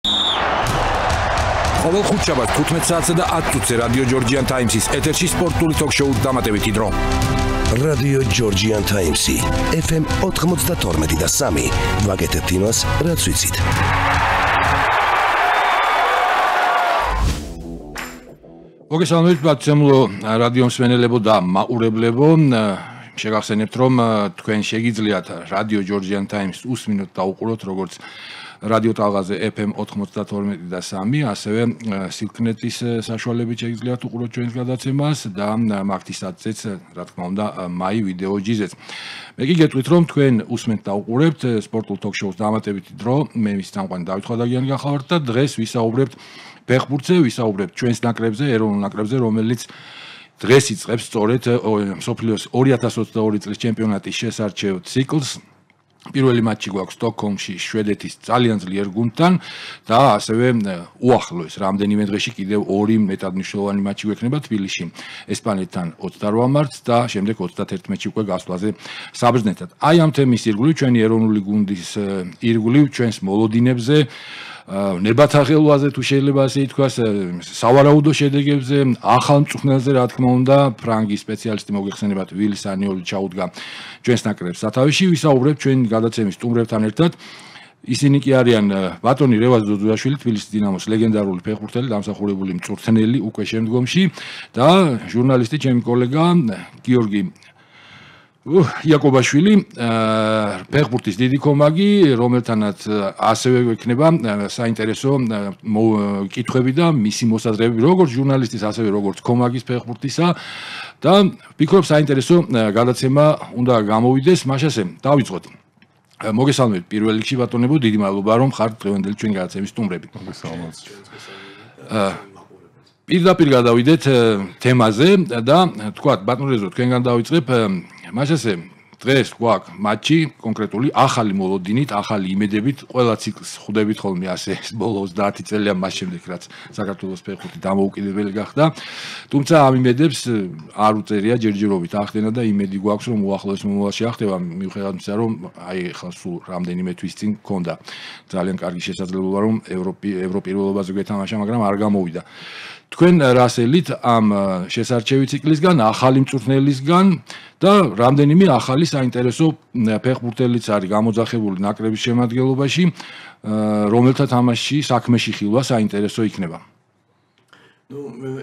ყოველ ხუთშაბათს 15 საათსა და 10 წუთზე რადიო ჯორჯიან ტაიმსის ეთერში სპორტული ток-შოუ დამატებითი დრო. რადიო ჯორჯიან ტაიმსი FM 92 და 3 ვაკეთებთ იმას, რაც ვიცით. მოგესალმებით ბატონო რადიო მსმენელებო და მაყურებლებო, შეგახსენებთ რომ თქვენ შეგიძლიათ რადიო ჯორჯიან ტაიმს უსმინოთ და უყუროთ როგორც რადიო ტალღაზე FM 92 და 3, ასევე სილკნეტის საშუალებით შეგიძლიათ უყუროთ ჩვენს გადაცემას და მაგთისაცეც, რა თქმა უნდა, მაი ვიდეო ჯიზეც. მე კი გეტყვით რომ თქვენ უსმენთ და უყურებთ სპორტულ ток-შოუს დამატებითი დრო, მე მის წამყვანი დავით ხვადაგიანი გახავართ და დღეს ვისაუბრებთ ფეხბურთზე, ვისაუბრებთ ჩვენს ნაკრებზე, ეროვნულ ნაკრებზე, რომელიც დღეს იწყებს სწორედ მსოფლიოს 2022 წლის ჩემპიონატის შესარჩევ ციკლს. პირველი მატჩი გვაქვს სტოკჰოლმში შვედეთის ძალიან ძლიერ გუნდთან და ასევე უახლოეს რამდენიმე დღეში კიდევ ორი მეტად მნიშვნელოვანი მატჩი გვექნება თბილისში ესპანეთთან 28 მარტს და შემდეგ 31 უკვე გასვლაზე საბერძნეთთან. აი ამ თემის ირგვლივ ჩვენი ეროვნული გუნდის ირგვლივ ჩვენს მოლოდინებზე ნებათაღელვაზე თუ შეიძლება ასე ითქვას, სავარაუდო შედეგებზე, ახალ მწვრთნელზე, რა თქმა უნდა, ფრანგის სპეციალისტი მოგეხსენებათ ვილი სანიოლი ჩაუდგა ჩვენს ნაკრებს სათავეში. ვისაუბრებთ ჩვენი გადაცემის სტუმრებთან ერთად. ისინი კი არიან ბატონი რევაზ დოდუაშვილი, თბილისის დინამოს ლეგენდარული ფეხბურთელი, დამსახურებული მწვრთნელი უკვე შემდგომში და ჟურნალისტი, ჩემი კოლეგა გიორგი იაკობაშვილი, ფეხბურთის დიდი კომაგი, რომელთანაც ასევე გვექნება საინტერესო კითხვები და მისი მოსაზრებები, როგორც ჟურნალისტის, ასევე როგორც კომაგის ფეხბურთისა და ვფიქრობ საინტერესო გადაცემა უნდა გამოვიდეს. მაშასე დავიწყოთ. მოგესალმებით პირველ რიგში ბატონებო, დიდი მადლობა რომ ხართ დღევანდელი ჩვენი გადაცემის სტუმრები. მოგესალმებით. პირდაპირ გადავიდეთ თემაზე და თქვათ ბატონო თქვენგან დავიწყებ. მაშასე დღეს გვაქვს მატჩი კონკრეტული ახალი მოლოდინით, ახალი იმედებით, ყველა ციკლს ხვდებით ხოლმე ასე ბოლო 30 წელია მას შემდეგ რაც საქართველოს ფეხბურთი დამოუკიდებელი გახდა. თუმცა ამ იმედებს არ უწერია ჯერჯერობით ახდენა და იმედი გვაქვს რომ უახლოეს მომავალში ახდება, მიუხედავად იმისა რომ აი ახლა სულ რამდენიმე თვის წინ გქონდა ძალიან კარგი შესაძლებლობა რომ ევროპირველობაზე გვეთამაშა, მაგრამ არ გამოვიდა. თქვენ რასელით ამ შესარჩევი ციკლისგან, ახალი მწვრთნელისგან და რამდენიმე ახალი საინტერესო ფეხბურთელიც არის გამოძახებული ნაკრების შემადგენლობაში, რომელთა თამაში საქმეში ხილვა საინტერესო იქნება. ნუ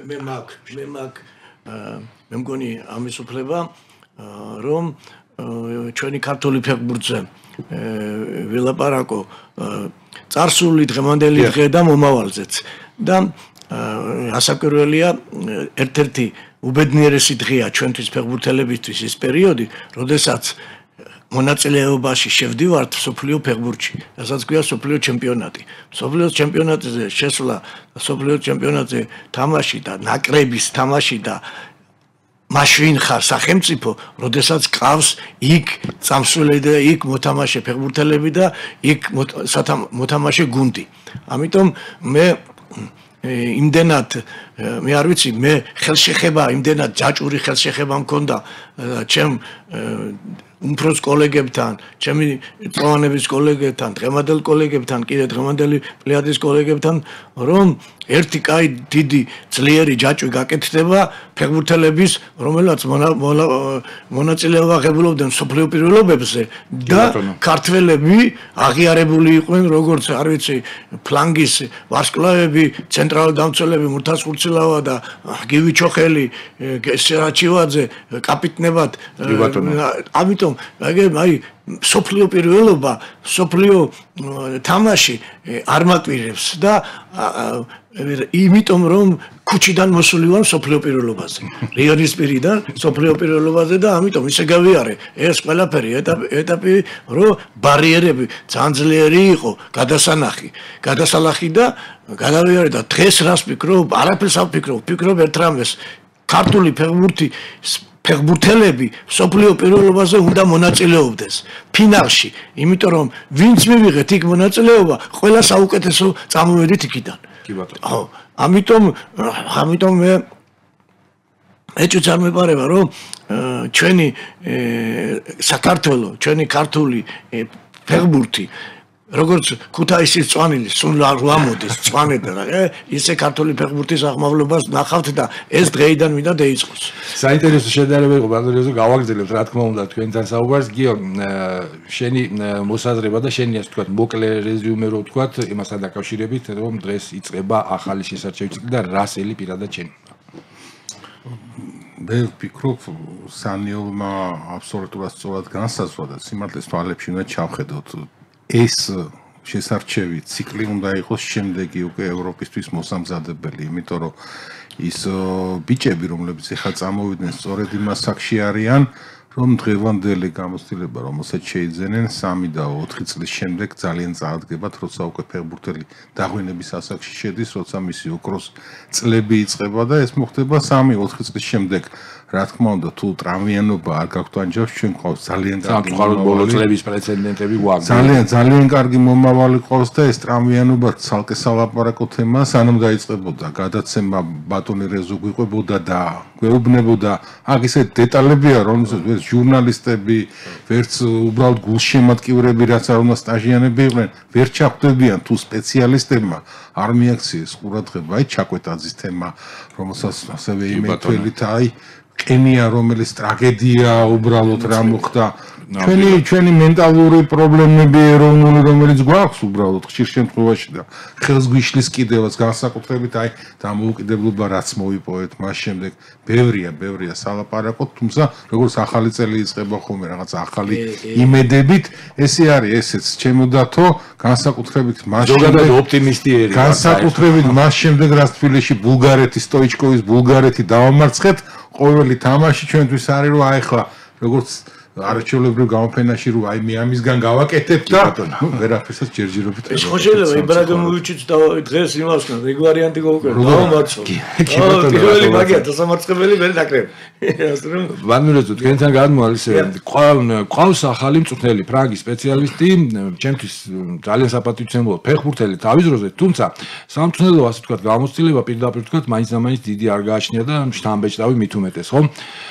მე მგონი ამის უფლება რომ ჩვენი ქართული ფეხბურთზე ვილაპარაკო წარსული დღევანდელი დღე და მომავალზეც და ასაკურველია ერთ-ერთი უბედნიერესი დღეა ჩვენთვის ფეხბურთელებისთვის ის პერიოდი, როდესაც მონაწილეობაში შევდივართ მსოფლიო ფეხბურთში, რასაც ქვია მსოფლიო ჩემპიონატი. მსოფლიო ჩემპიონატზე შესვლა, მსოფლიო ჩემპიონატზე თამაში და ნაკრების თამაში და მაშინ ხარ სახელმწიფო, როდესაც ყავს იქ წამსვლელი და იქ მოთამაშე ფეხბურთელები და იქ მოთამაშე გუნდი. ამიტომ მე იმდენად მე არ ვიცი, მე ხელშეხება, იმდენად ჯაჭვური ხელშეხება მქონდა ჩემ უმფროს კოლეგებთან, ჩემი წლოვანების კოლეგებთან, დღევანდელ კოლეგებთან, კიდე დღევანდელი პლეადის კოლეგებთან, რომ ერთი კაი დიდი ძლიერი ჯაჭვი გაკეთდება ფეხბურთელების, რომელსაც მონაწილეობა ღებულობდნენ მსოფლიო პირველობებზე და ქართველები აღიარებული იყვნენ როგორც არ ვიცი ფლანგის ვარსკვლავები, ცენტრალური დამცველები მურთაზ ხურცილავა და გივი ჩოხელი, სერაჩივაძე კაპიტნებად. ამიტომ აი სოფლიო პირველობა, სოფლიო თამაში არ მაკვირებს და იმიტომ რომ ქუჩიდან მოსული ვარ სოფლიო პირველობაზე. რიონის პირიდან სოფლიო პირველობაზე და ამიტომ ისე გავიარე ეს ყველაფერი ეტაპი, რომ ბარიერები ძალიან ძლიერი იყო, გადასალახი და გადავიარე და დღეს რას ვფიქრობ? არაფერს არ ვფიქრობ, ვფიქრობ ერთ რამეს, ქართული ფეხბურთელები სოფლიო პირველობაზე უნდა მონაწილეობდეს ფინალში, იმიტომ რომ ვინც მივიღეთ იქ მონაწილეობა, ყველა საუკეთესო წამოვედით იქიდან. კი ბატონო. ამიტომ მე ეჭვიც არ მეპარება, რომ ჩვენი საქართველო, ჩვენი ქართული ფეხბურთი როგორც ქუთაისის წვანილი სულ არ ვამოდის წვანედან ისე ქართული ფეხბურთის აღმავლობას ნახავთ და ეს დღეიდან მინდა დაიწყოს. საინტერესო შედარება იყო ბატონო გავაგრძელებთ რა თქმა უნდა თქვენთან საუბარს გიო შენი მოსაზრება და შენი ასე ვთქვათ მოკლე რეზიუმე რო ვთქვათ იმასთან დაკავშირებით რომ დღეს იწყება ახალი შესარჩევი ციკლი და რასელი პირადად შენი მე ვფიქრობ სანიოლმა აბსოლუტურად სწორად განსაზღვრა და სიმართლეს თვალებში უნდა ჩავხედოთ ეს შესარჩევი ციკლი უნდა იყოს შემდეგი უკვე ევროპისთვის მოსამზადებელი, იმიტომ რომ ის ბიჭები, რომლებიც ახლა წამოვიდნენ, სწორედ იმას აქში არიან, რომ დღევანდელი გამოცდილება, რომელსაც შეიძენენ 3 და 4 წლის შემდეგ ძალიან წარადგებათ, როცა უკვე ფეხბურთელი დაღვინების ასაკში შედის, როცა მისი ოქროს წლები იწყება და ეს მოხდება 3-4 წლის შემდეგ. რა თქმა უნდა, თუ ტრამვიანობა არ გაქვთ ანჯავს, ჩვენ ყავს ძალიან სამწუხაროდ ბოლო წლების პრეცედენტები გვაქვს. ძალიან კარგი მომავალი ყავს და ეს ტრამვიანობა ცალკე სალაპარაკო თემაა, სანამ დაიწყებოდა გადაცემა ბატონი რეზო გვიყვებოდა და გვეუბნებოდა, აქ ისე დეტალებია, რომ ჟურნალისტები, ვერც უბრალოდ გულშემატკივრები, რაც არ უნდა სტაჟიანები იყვნენ, ვერ ჩახვდებიან თუ სპეციალისტებმა არ მიაქციეს ყურადღება, აი ჩაკვეტაძის თემა, რომელსაც ასევე იმეთველით აი ყენია რომელიც ტრაგედია უბრალოდ რა მოხდა ჩვენი მენტალური პრობლემები ეროვნული რომელიც გვაქვს უბრალოდ ხშირ შემთხვევაში და ხელს გვიშლის კიდევაც განსაკუთრებით აი დამოუკიდებლობა რაც მოვიპოვეთ მას შემდეგ ბევრია სალაპარაკო თუმცა როგორც ახალი წელი იწყება ხოლმე რაღაც ახალი იმედებით ესე არის ესეც ჩემოდათო განსაკუთრებით მას ზოგადად ოპტიმისტიერი განსაკუთრებით მას შემდეგ რაც თბილისში ბულგარეთი სტოიჩკოვის ბულგარეთი დავამარცხეთ ყოველი თამაში ჩვენთვის არის რომ აი ხლა როგორც არჩეულებრივ გამოფენაში რომ აი მე ამისგან გავაკეთებ და ვერაფერსაც ჯერჯერობით ეს ხო შეიძლება იბრაგიმოვიჩიც და დღეს იმასთან ეგ ვარიანტი გავუკეთო დავამარცხო პირველი მაგია დასამარცხებელი მე ნაკრები ვანურეცო თქვენთან გადმოალის ყავს ახალი მწვრთნელი ფრანგი სპეციალისტი ჩემთვის ძალიან საპატივცემულო ფეხბურთელი თავის დროზე თუმცა სამწვრთნელო ასე ვთქვათ გამოცდილება პირდაპირ ვთქვათ მაინც დიდი არ გააჩნია და შთამბეჭდავი მით უმეტეს ხო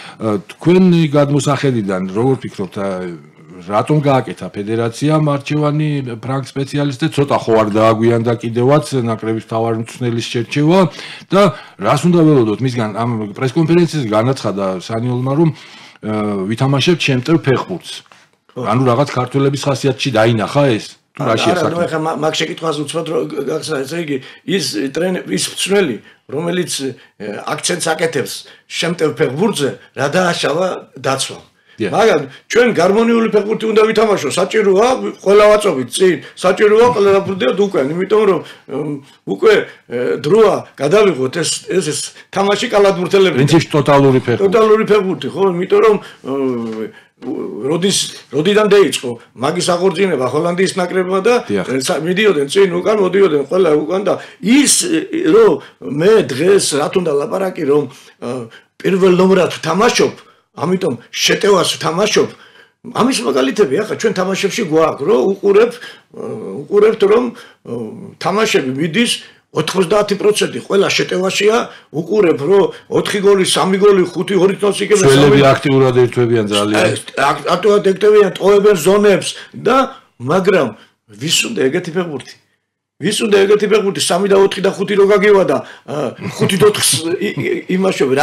თქვენი გადმოსახედიდან როგორ ფიქრობთ რატომ გააკეთა ფედერაციამ არჩევანი ფრანგ სპეციალისტზე ცოტა ხო არ დააგვიანდა კიდევაც ნაკრების მთავარი მწვრთნელის შერჩევა და რას უნდა ველოდოთ მისგან ამ პრესკონფერენციაზე განაცხადა სანიოლმა რომ ვითამაშებთ შემტევ ფეხბურთს ანუ რაღაც ქართველების ხასიათში დაინახა ეს თუ რაშია საქმე ახლა მაგ შეკითხვას უცბად გახსნა ესე იგი ის მწვრთნელი რომელიც აქცენტს აკეთებს შემტევ ფეხბურთზე რა დააშავა დაცვა მაგრამ ჩვენ გარმონიული ფეხბურთი უნდა ვითამაშოთ საჭიროა ყველა ვაწობით წინ საჭიროა ყველა ფეხბურთია უკვე იმიტომ რომ უკვე დროა გადავიღოთ ეს თამაში კალათბურთელები პრინციპში ტოტალური ფეხბურთი ხო იმიტომ რომ როდიდან დაიწყო მაგის აღორძინება ჰოლანდიის ნაკრებმა და მიდიოდნენ წინ უკან მოდიოდნენ ყველა უკან და ის რომ მე დღეს რა თუნდა ლაპარაკი რომ პირველ ნომრად თამაშობ ამიტომ შეტევას თამაშობ ამის მაგალითები ახლა ჩვენ თამაშებში გვაქვს რომ უყურებთ რომ თამაშები მიდის 90% ყველა შეტევაშია უყურებ რომ 4 გოლი 3 გოლი 5 ჰორიზონტს იკებენ ძველები აქტიურად ერთვებიან ძალიან აქტიურად ერთვებიან ტოვებენ ზონებს და მაგრამ ვის უნდა ეგეთი ფეხბურთი 3 და 4 და 5 რო გაგევა და 5 და 4 იმაშობ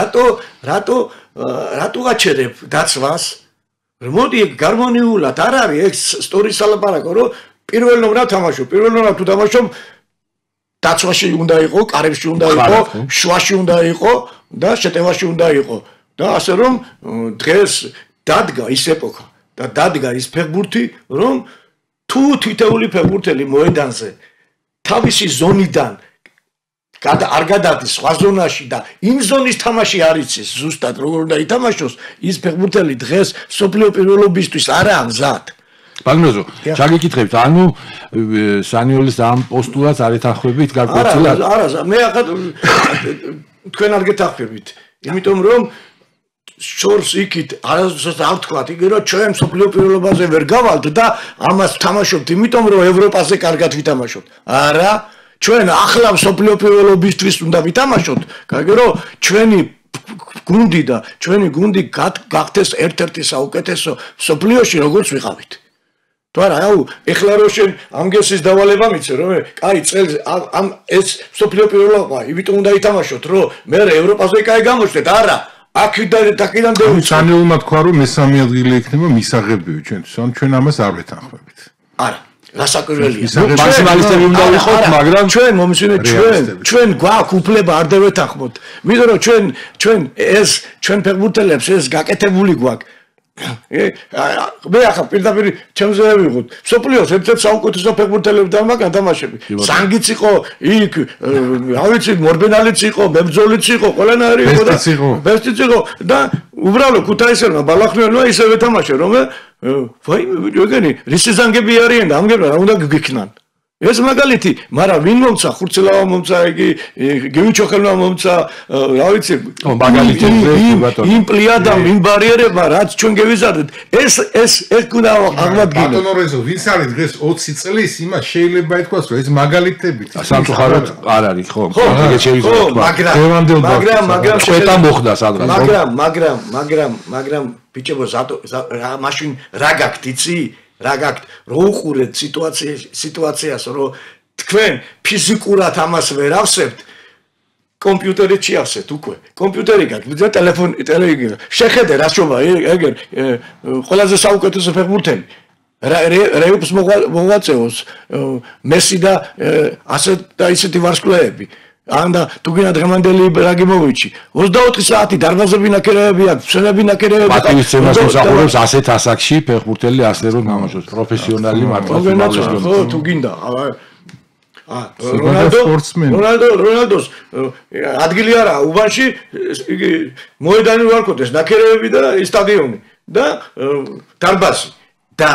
რატო გაჩერებ დაცვას მოდი გარმონიულად არ არის ეს სტორი სალაპარაკო რომ პირველ ნომრად თამაშობ პირველ ნომრად თუ თამაშობ დაცვაში უნდა იყო კარებში უნდა იყო შუაში უნდა იყო და შეტევაში უნდა იყო და ასე რომ დღეს დადგა ის ეპოქა და დადგა ის ფეხბურთი რომ თუ თითეული ფეხბურთელი მოედანზე თავისი ზონიდან არ გადადის სხვა ზონაში და იმ ზონის თამაში არ იცის ზუსტად როგორ უნდა ითამაშოს ის ფეხბურთელი დღეს სოფლიო პირველობისთვის არაა მზად ბაგნოზო ჩაგიკითხებთ ანუ სანიოლის ამ პოსტულას არ ეთანხმებით გარკვეულწილად არა მე ახლა თქვენ არ გეთანხმებით იმიტომ რომ შორს იქით არასდროს არ ვთქვათ იგი რომ ჩვენ სოფლიო პირველობაზე ვერ გავალთ და ამას ვთამაშობთ იმიტომ რომ ევროპაზე კარგად ვითამაშობთ არა ჩვენ ახლა სოფლიო პირველობისთვის უნდა ვითამაშოთ კარგი რომ ჩვენი გუნდი და ჩვენი გუნდი გახდეს ერთ-ერთი საუკეთესო სოფლიოში როგორც ვიყავით თუ არა, ეხლა რო შენ ამგესის დავალება მიცე, რომ კაი წელს ამ ეს სოფლიო პირველობა, იმიტომ უნდა ითამაშოთ, რომ მე ევროპაზე კაი გამოჩნდეთ, არა. აქედან სანეულმა თქვა, რომ მესამე ადგილი ექნება მისაღებივი ჩვენთვის, ან ჩვენ ამას არ ვეთანხმებით. არა. გასაკვირველია. მაქსიმალისტები უნდა ვიყოთ, მაგრამ ჩვენ მომისმინეთ ჩვენ გვაქვს უფლება არ დავეთანხმოთ. იმიტომ რომ ჩვენ ფეხბურთელებს ეს გაკეთებული გვაქვს. მე ახლა პირდაპირ ჩემზე ვიღოთ. სოფლიოს ერთ-ერთ საუკეთესო ფეხბურთელები და მაგან თამაშები. სანგიც იყო იქ, რა ვიცი, მორბენალიც იყო, მებრძოლიც იყო, ყველანაირი იყო და ბესტიც იყო და უბრალოდ ქუთაისელმა ბალახნიელმა ისევე თამაშა, რომ ვაიმე, ეგენი რისი ზანგები არიან და ამგერა რა უნდა გიქნან. ეს მაგალითი, მაგრამ ვინ მომცა, ხურცელავა მომცა, იგი გევიჩოხელმა მომცა, რა ვიცი, მაგალითი იმ პლიადამ, იმ ბარიერებმა, რაც ჩვენ გევიზარდეთ, ეს უნდა აღმადგინოთ. ბატონო რეზო, ვინც არის დღეს 20 წლის, იმას შეიძლება ითქვას, რომ ეს მაგალითებით. სამწუხაროდ არ არის, ხო? მაგრამ ყვეტა მოხდა სადღაც. მაგრამ ბიჭებო, მაშინ რა გაქვთ, იცი? რა გაქვთ, რო უყურეთ სიტუაციას, რომ თქვენ ფიზიკურად ამას ვერ ავსებთ, კომპიუტერით შეავსეთ უკვე. კომპიუტერი გაქვთ და ტელეფონი, შეხედე რა შობა, ეგერ ყველაზე საუკეთესო ფეხბურთელი. რეუპს მოღვაწეობს, მესი და ასეთ და ისეთი ვარსკვლავები. ანდა თუ გინდა დღევანდელი ბრაგიმოვიჩი 24 საათი დარბაზები ნაკერეები აქვს, ფსენები ნაკერეები აქვს. მათთვის ცემას მოსახურებს ასეთ ასაკში ფეხბურთელი ასე რომ თამაშობს პროფესიონალი მართლაც. ხო, თუ გინდა. რონალდოს ადგილი არა უბანში, იგი მოედანი ვარქოდეს, ნაკერეები და სტადიონი და დარბაზი და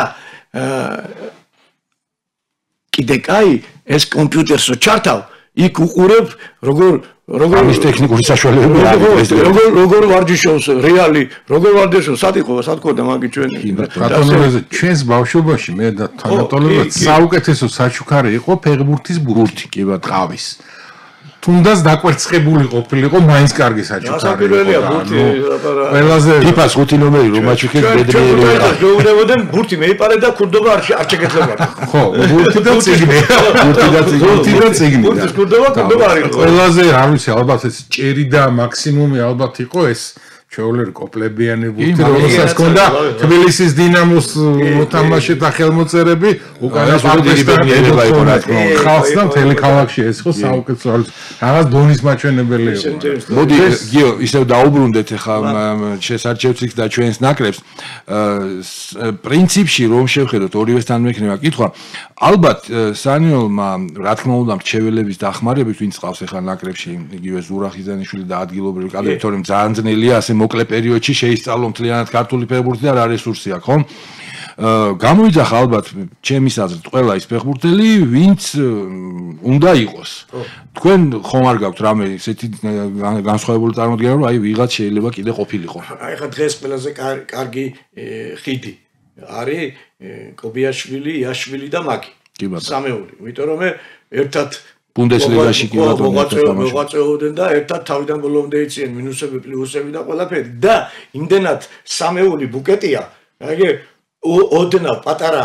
კიდე კაი ეს კომპიუტერსო ჩართავ იქ უყურებ როგორ ამის ტექნიკური საშუალებები არის როგორ ვარჯიშობს რეალი როგორ ვარჯიშობს სად იყო და მაგი ჩვენი ბატონოზე ჩვენს ბავშვობაში მე და თანატოლებად საუკეთესო საჩუქარი იყო ფეხბურთის ბურთი კი ბატონო ყავის თუნდაც დაკვერცხებული ყოფილიყო მაინც კარგი საჩუქარი გასაკვირველია ბურთი ყველაზე ფიფას 5 ნომერი რომ მაჩუქებს ბედრიელი ვერა გეუბნებოდნენ ბურთი მეიპარე და ქურდობა არ შეგეძლებოდა ხო ბურთი და წიგნი ბურთის ქურდობა არ იყო ყველაზე არ ვიცი ალბათ ეს ჭერი და მაქსიმუმი ალბათ იყო ეს ჩეულერი კოპლებიანი ბურთი რომელსაც ჰქონდა თბილისის დინამოს მოთამაშე და ხელმოწერები უკანა პარტიზანები იყო რა თქმა უნდა ხალხს და მთელი ქალაქში ეს ხო საუკეთესო რაღაც დონის მაჩვენებელი იყო მოდი გიო ისევ დაუბრუნდეთ ახლა შესარჩევციქ და ჩვენს ნაკრებს პრინციპში რომ შევხედოთ ორივესთან მექნება კითხვა ალბათ სანიოლმა რა თქმა უნდა მრჩეველების დახმარებით ვინც ყავს ახლა ნაკრებში იგივე ზურა ხიზანიშვილი და ადგილობრივი კადრები თორემ ძალიან ძნელია ასე მოკლე პერიოდში შეისწავლო მთლიანად ქართული ფეხბურთი და რა რესურსი აქვს ხო გამოიძახა ალბათ ჩემის აზრით ყველა ის ფეხბურთელი ვინც უნდა იყოს თქვენ ხომ არ გაქვთ რამე ესეთი განსხვავებული წარმოდგენა რომ აი ვიღაც შეიძლება კიდე ყოფილიყო აი ხა დღეს ყველაზე კარგი ხიდი არის კობიაშვილი იაშვილი და მაგი სამეული იმიტომ რომ ერთად ბუნდესლიგაში კი მოღვაწეობდნენ და ერთად თავიდან ბოლომდე იციან მინუსები პლუსები და ყველაფერი და იმდენად სამეული ბუკეტია აი ოდნავ პატარა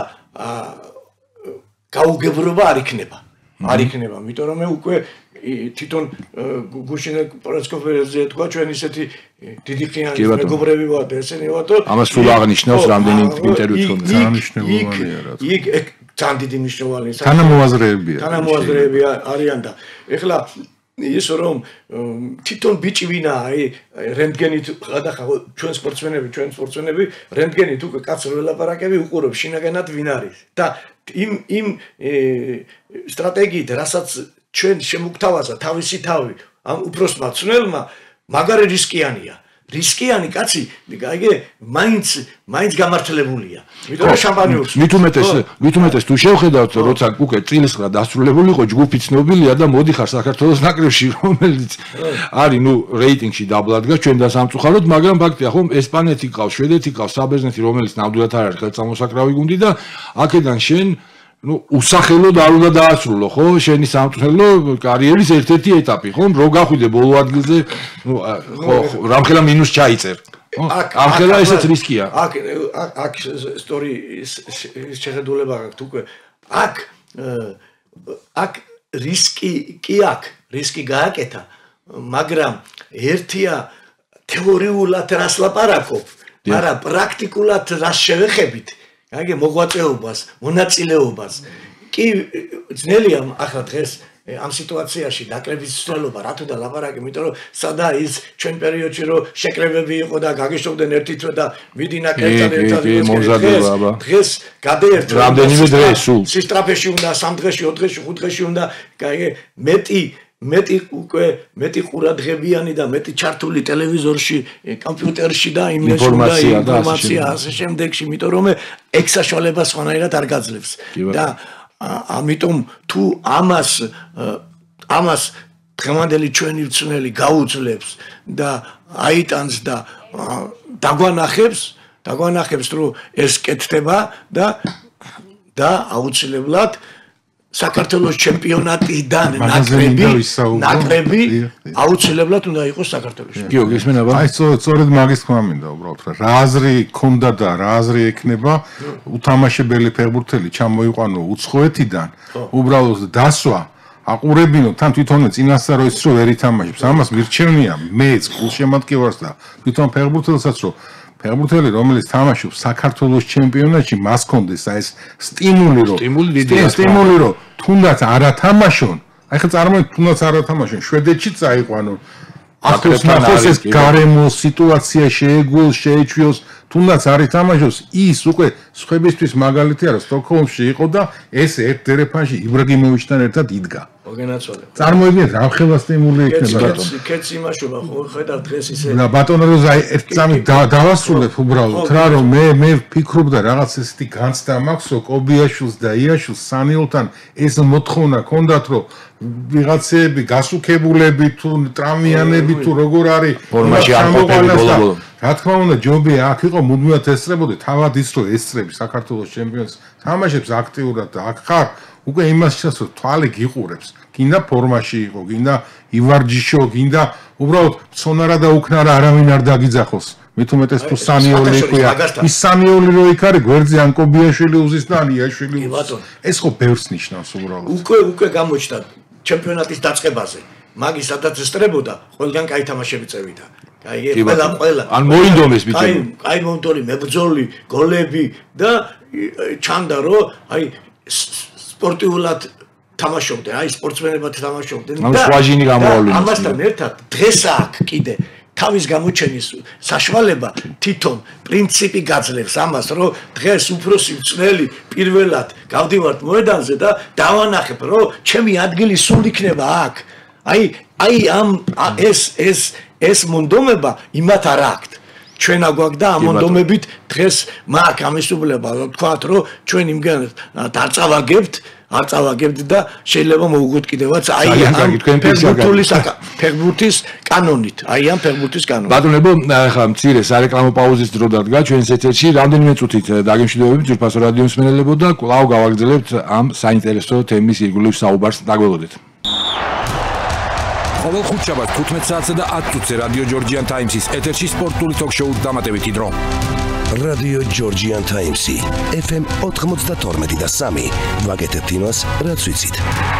გაუგებრობა არ იქნება იმიტომ რომ უკვე თვითონ გუშინე პრესკონფერენცია თქვა ჩვენ ისეთი დიდი ხანი მეგობრები ვართ ესენი ვართ ამას სულ აღნიშნავს რამდენი ინტერვიუ თანამშრომლობანია რა იქ ძალიან დიდი მნიშვნელოვანია თანამოაზრეები არიან და ეხლა ის რომ თვითონ ბიჭი ვინა აი რენტგენით გადახა ჩვენ სპორტსმენები რენტგენით უკვე კაცს ველაპარაკები უყურებ შინაგანად ვინ არის და იმ სტრატეგიით რასაც ჩვენ შემოგთავაზა თავისი თავი ამ უბრალოდ მაცნელმა მაგარი რისკიანი კაცი აიგე მაინც გამართლებულია იმიტომ რომ შამპანიურს მით უმეტეს თუ შევხედავთ როცა უკვე წილსხრა დასრულებული იყო ჯგუფი ცნობილია და მოდიხარ საქართველოს ნაკრებში რომელიც არის რეიტინგში დაბლადგა ჩვენ და სამწუხაროდ მაგრამ ფაქტია ხომ ესპანეთი ყავს შვედეთი ყავს საბერძნეთი რომელიც ნამდვილად არ არის ხელწამოსაკრავი გუნდი და აქედან შენ უსახელოდ არ უნდა დაასრულო ხო შენი სამწუხაროდ კარიერის ერთ-ერთი ეტაპი ხო რო გახვიდე ბოლო ადგილზე ხო რამხელა მინუს ჩაიწერ ამხელა ესეც რისკია. აქ სტორი შეხედულება გაქვთ უკვე. აქ რისკი კი აქ, რისკი გააკეთა, მაგრამ ერთია თეორიულად რას ლაპარაკობ, მაგრამ პრაქტიკულად რას შევეხებით, გაიგე მოღვაწეობას, მონაწილეობას. კი ძნელია ახლა დღეს ამ სიტუაციაში ნაკრების ცვლილება რატო და ლაპარაკი, იმიტომ რომ სადა ის ჩვენ პერიოდში რომ შეკრებები იყო და გაგიშოვდნენ ერთი თვე და მიდი ნაკრებთან ერთად დღეს გადაერთ რამდენიმე დღე სულ სისტრაფეში უნდა 3 დღეში 4 დღეში 5 დღეში უნდა გაიგე მეტი ყურადღებიანი და მეტი ჩართული ტელევიზორში კომპიუტერში და იმაში უნდა ინფორმაცია ასე შემდეგში, იმიტომ რომ ეგ საშუალებას სხვანაირად არ გაძლევს და ამიტომ თუ ამას დღევანდელი ჩვენი მწვრთნელი გაუძლებს და აიტანს და დაგვანახებს რომ ეს კეთდება და აუცილებლად საქართველოს ჩემპიონატიდან ნაკრები აუცილებლად უნდა იყოს საქართველოში. გიორგი ისმენება. აი სწორედ მაგის თქმა მინდა უბრალოდ რა აზრი ქონდა და რა აზრი ექნება უთამაშებელი ფეხბურთელი ჩამოიყვანო უცხოეთიდან უბრალოდ დასვა აყურებინო თან თვითონაც წინასწარ ის რო ვერ ითამაშებს ამას მირჩევნია მეც გულშემატკივარს და თვითონ ფეხბურთელსაც რომ ფეხბურთელი რომელიც თამაშობს საქართველოს ჩემპიონატში მას კონდეს აი ეს სტიმული რომ თუნდაც არ ათამაშონ აი ხა წარმოიდგინეთ თუნდაც არ ათამაშონ შვედეთში წაიყვანონ ახლოს ეს გარემო სიტუაცია შეეგუოს შეეჩვიოს თუნდაც არ ითამაშოს ის უკვე სხვებისთვის მაგალითი არა სტოკჰოლმში იყო და ეს ერთ დერეფანში იბრაგიმოვიჩთან ერთად იდგა წარმოიდგინეთ რა ხელა სტიმული იქნება კეც იმაშობა ხო ხედავ დღეს ისე და ბატონო როზა ერთ წამი დავასრულებ უბრალოდ რა რომ მე ვფიქრობდა რაღაც ესეთი განცდა მაქვსო კობიაშვილს და იაშვილს სანიოლთან ეს მოთხოვნა ქონდათ რომ ვიღაცები გასუქებულები თუ ტრამვიანები თუ როგორ არის ფორმაში არ ყოფილი ბოლო რა თქმა უნდა ჯობია აქ იყო მუდმივად ესწრებოდი თავად ის რომ ესწრები საქართველოს ჩემპიონს თამაშებს აქტიურად და აქ ხარ უკვე იმას შეასრულე თვალი გიყურებს გინდა ფორმაში იყო გინდა ივარჯიშო გინდა უბრალოდ ცონარა და უქნარა არავინ არ დაგიძახოს მით უმეტეს თუ სანიოლი იყვია ის სანიოლი რო იქ არის გვერდზე ან კობიაშვილი უზის და იაშვილი ეს ხო ბევრს ნიშნავს უბრალოდ უკვე გამოჩნდა ჩემპიონატის დაწყებაზე მაგის სადაც ესწრებოდა ყველგან კაი თამაშები წევიდა კაი ყველა ან მოინდომეს ბიჭები კაი მომდოლი მებრძოლი გოლები და ჩანდა რომ აი სპორტიულად თამაშობდნენ აი სპორტსმენებად თამაშობდნენ და სვაჟინი გამოავლინეს ამასთან ერთად დღეს აქ კიდე თავის გამოჩენის საშუალება თვითონ პრინციპი გაძლევს ამას რომ დღეს უფროსი მწვრთნელი პირველად გავდივართ მოედანზე და დავანახებ რომ ჩემი ადგილი სულ იქნება აქ აი ამ ეს მონდომება იმათ არ აქვს ჩვენ აგვაქვს და ამ მონდომებით დღეს მაგ ამისუბლება თქვათ რომ ჩვენ იმგან არ წავაგებთ და შეიძლება მოვუგოთ კიდევაც აი ამ ფეხბურთის კანონით ბატონებო ახლა მცირე სარეკლამო პაუზის დრო დადგა ჩვენს ეთერში რამდენიმე წუთით დაგემშვიდობებით ძვირფასო რადიო მსმენელებო და კვლავ გავაგრძელებთ ამ საინტერესო თემის ირგვლივ საუბარს დაგველოდეთ ყოველ ხუთშაბათს 15 საათსა და 10 წუთზე რადიო ჯორჯიან ტაიმსის ეთერში სპორტული ток-შოუს დამატებითი დრო. რადიო ჯორჯიან ტაიმსი FM 92 და 3 ვაგეთებთ იმას, რაც ვიცით.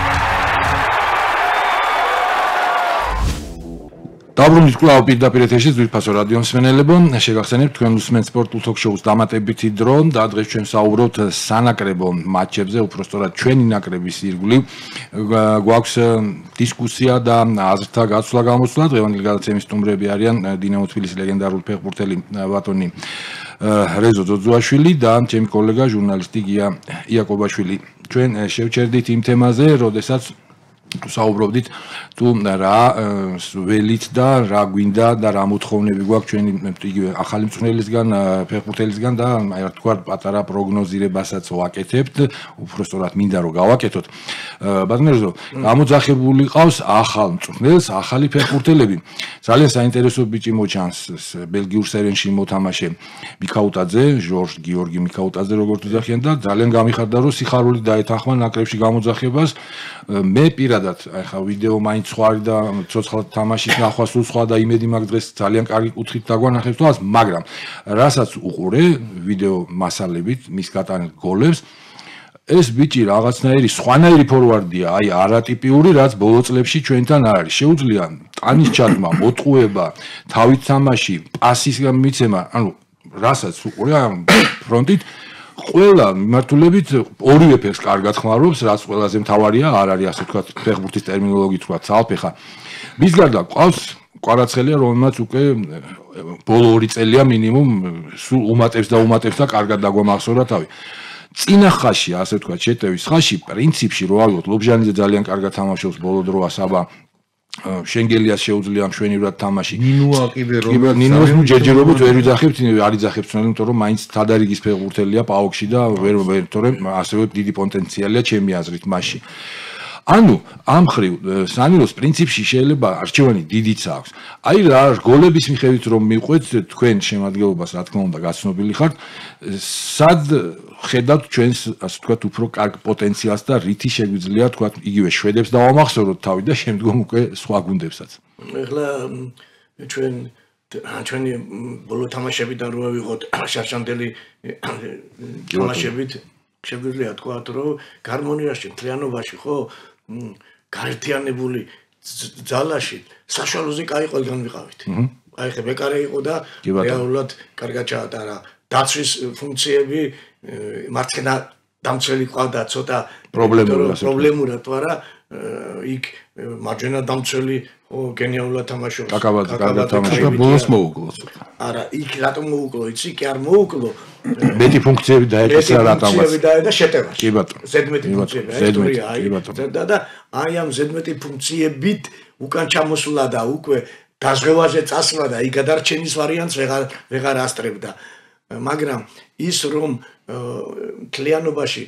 დაბრუნდით კვლავ პირდაპირ ეთერში ძვირფასო რადიო მსმენელებო, შეგახსენებთ თქვენ უსმენთ სპორტულ ток-შოუს დამატებითი დრო და დღეს ჩვენ საუბრობთ სანაკრებო მატჩებზე, უпростоრად ჩვენი ნაკრების ირგვლივ. გვაქვს დისკუსია და აზრთა გაცვლა გამოსვლა. დღევანდელი გადაცემის სტუმრები არიან დინამო თბილისის ლეგენდარული ფეხბურთელი ბატონი რეზო ძოძუაშვილი და ჩემი კოლეგა ჟურნალისტი გია იაკობაშვილი. ჩვენ შევჩერდით იმ თემაზე, როდესაც საუბრობდით თუ რა ველით და რა გვინდა და რა მოთხოვნები გვაქვს ჩვენი იგივე ახალი მწვრთნელისგან ფეხბურთელისგან და აი რა თქვა პატარა პროგნოზირებასაც ვაკეთებთ უпростоრად მინდა რომ გავაკეთოთ ბატონო გამოძახებული ყავს ახალ მწვრთნელს ახალი ფეხბურთელები ძალიან საინტერესო ბიჭი მოჩანს ბელგიურ სერენში მოთამაშე მიქაუტაძე ჟორჟ გიორგი მიქაუტაძე როგორც ვიძახიან და ძალიან გამიხარდა რომ სიხარული დაეთანხმა ნაკრებში გამოძახებას მე პირადად ზოგადად აი ხა ვიდეო მაინც სხვა არის და ცოცხლად თამაშის ნახვა სულ სხვა და იმედი მაქვს დღეს ძალიან კარგი კუთხით დაგვანახებს თვალს, მაგრამ რასაც უყურე ვიდეო მასალებით მის გატანილ გოლებს ეს ბიჭი რაღაცნაირი სხვანაირი ფორვარდია, აი არატიპიური, რაც ბოლო წლებში ჩვენთან არ არის. შეუძლია ტანის ჩადმა, მოტყუება, თავით თამაში, პასის მიცემა, ანუ რასაც უყურე ფრონტით ყველა მიმართულებით ორივე ფეხს კარგად ხმარობს, რაც ყველაზე მთავარია, არ არის ასე ვთქვათ, ფეხბურთის ტერმინოლოგიით ვთქვათ, ცალფეხა. მის გარდა ყავს კვარაცხელია, რომელმაც უკვე ბოლო 2 წელია მინიმუმ სულ უმატებს და კარგად დაგვამახსოვრა თავი. წინა ხაში, ასე ვთქვათ, შეტევის ხაში, პრინციპში რო ავიღოთ, ლობჟანიძე ძალიან კარგად თამაშობს ბოლო დროა საბა შენგელიას შეუძლია მშვენივრად თამაში. ნინოა კიდე რომ ნინოს ჯერჯერობით ვერ ვიძახებთ, არ იძახებთ, იმიტომ რომ მაინც თადარიგის ფეხბურთელია პაოქში და ვერ თორემ ასევე დიდი პოტენციალია ჩემი აზრით მასში. ანუ ამ ხრივ სანილოს პრინციპში შეიძლება არჩევანი დიდიც აქვს. აი რა გოლების მიხედვით რომ მიყვეთ თქვენ შემადგენლობას, რა თქმა უნდა, გაცნობილი ხართ, სად ხედავთ ჩვენს ასე ვთქვათ უფრო კარგ პოტენციალს და რითი შეგვიძლია ვთქვათ იგივე შვედებს დავამახსოვროთ თავი და შემდგომ უკვე სხვა გუნდებსაც. ეხლა ჩვენი ბოლო თამაშებიდან რო ავიღოთ შარშანდელი თამაშებით შეგვიძლია თქვათ რომ გარმონიაში, მთლიანობაში ხო გაერთიანებული ძალაში საშუალოზე კაი ყველგან ვიყავით. აი ხე ბეკარე იყო და რეალურად კარგად ჩაატარა დაცვის ფუნქციები მარცხენა დამცველი ყავდა ცოტა პრობლემურად, მაგრამ იქ მარჯვენა დამცველი გენიალურად თამაშობს. კაკაბაძე ბოლოს მოუკლო. არა, იქ რატომ მოუკლო, იცი, კი არ მოუკლო. მეტი ფუნქციები დაეკისრა რატომაც. ფუნქციები დაედა შეტევაში. კი ბატონო. ზედმეტი ფუნქციები, და აი ამ ზედმეტი ფუნქციებით უკან ჩამოსულა და უკვე დაზღვევაზე წასვლა და იქ გადარჩენის ვარიანტს ვეღარ ასწრებდა. მაგრამ ის რომ მთლიანობაში